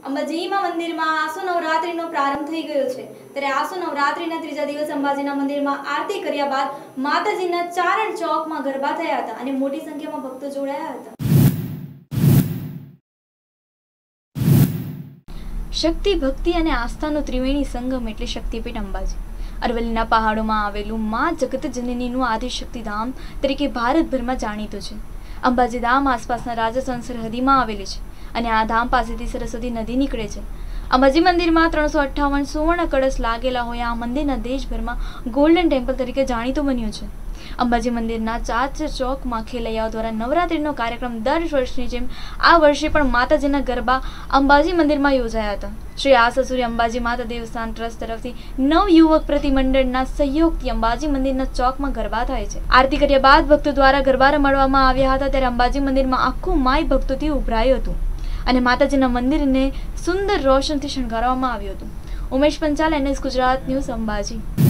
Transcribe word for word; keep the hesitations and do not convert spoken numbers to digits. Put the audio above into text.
અંબાજીમાં મંદિરમાં આસો નવરાત્રીનો પ્રારંભ થઈ ગયો છે। ત્યારે આસો નવરાત્રીના ત્રીજા દિવસ અંબાજીના મંદિરમાં આરતી કર્યા બાદ માતાજીના ચારણ ચોકમાં ગરબા થયા હતા અને મોટી સંખ્યામાં ભક્તો જોડાયા હતા। શક્તિ, ભક્તિ અને આસ્થાનો ત્રિવેણી સંગમ એટલે શક્તિપીઠ અંબાજી। અરવલ્લીના પહાડોમાં આવેલું મા જગતજનનીનું આદિશક્તિ ધામ તરીકે ભારતભરમાં જાણીતું છે। અંબાજી ધામ આસપાસના રાજસ્થાન સરહદીમાં આવેલી છે અને આ ધામ પાસેથી સરસ્વતી નદી નીકળે છે। અંબાજી મંદિરમાં ત્રણસો અઠ્ઠાવન સુવર્ણ કળશ લાગેલા હોય આ મંદિરના દેશભરમાં ગોલ્ડન ટેમ્પલ તરીકે જાણીતું બન્યું છે। અંબાજી મંદિરના ચાચર ચોકમાં ખેલૈયાઓ દ્વારા નવરાત્રિનો કાર્યક્રમ દર વર્ષની જેમ આ વર્ષે પણ માતાજીના ગરબા અંબાજી મંદિરમાં યોજાયા હતા। શ્રી આસસુરી અંબાજી માતા દેવસ્થાન ટ્રસ્ટ તરફથી નવ યુવક પ્રતિમંડળના સહયોગથી અંબાજી મંદિરના ચોકમાં ગરબા થાય છે। આરતી કર્યા બાદ ભક્તો દ્વારા ગરબા રમાડવામાં આવ્યા હતા ત્યારે અંબાજી મંદિરમાં આખું માય ભક્તોથી ઉભરાયું હતું અને માતાજીના મંદિરને સુંદર રોશનથી શણગારવામાં આવ્યું હતું। Umesh Panchal, NS Gujarat news, Ambaji.